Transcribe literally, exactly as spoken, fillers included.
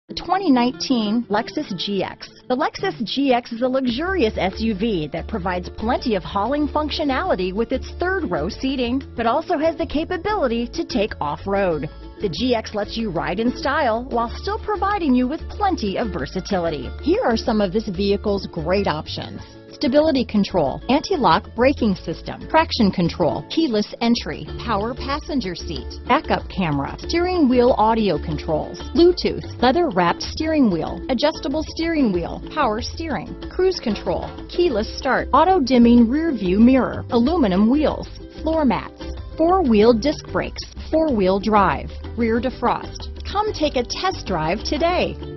twenty nineteen Lexus G X. The Lexus G X is a luxurious S U V that provides plenty of hauling functionality with its third row seating, but also has the capability to take off-road. The G X lets you ride in style while still providing you with plenty of versatility. Here are some of this vehicle's great options: stability control, anti-lock braking system, traction control, keyless entry, power passenger seat, backup camera, steering wheel audio controls, Bluetooth, leather-wrapped steering wheel, adjustable steering wheel, power steering, cruise control, keyless start, auto-dimming rear view mirror, aluminum wheels, floor mats, four-wheel disc brakes, four-wheel drive, rear defrost. Come take a test drive today.